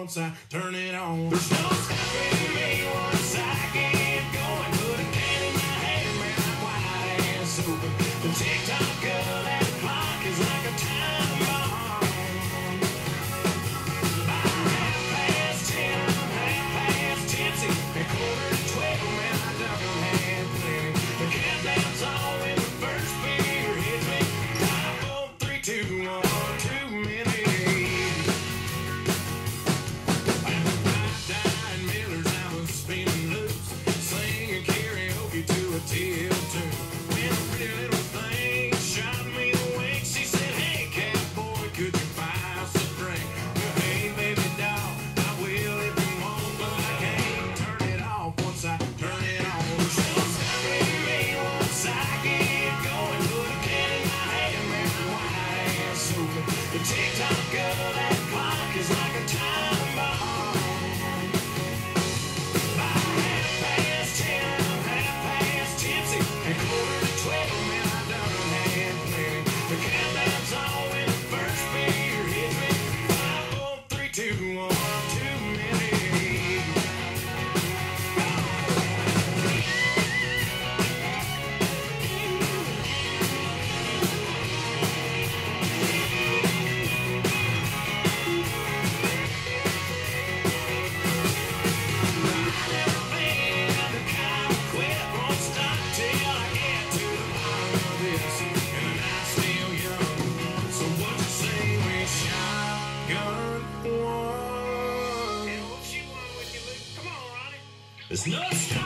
once I turn it on. There's no stopping me once I get going. Put a can in my hand, man, I'm wide ass open. The tick-tock of that clock is like a time bomb. By 10:30, I'm half past tipsy. At 11:45, man, I done had plenty. The countdown's on when the first beer hits me. 5, 4, 3, 2, 1, too many. Till tune. When a pretty little thing shot me awake, she said, "Hey, cowboy, could you buy us a drink?" Well, hey, baby doll, I will if you want, but I can't turn it off once I turn it on. She'll stop me once I get going. Put a can in my hand, man, I'm wide ass open. The tick-tock of that clock is like a time bomb. There's no stop.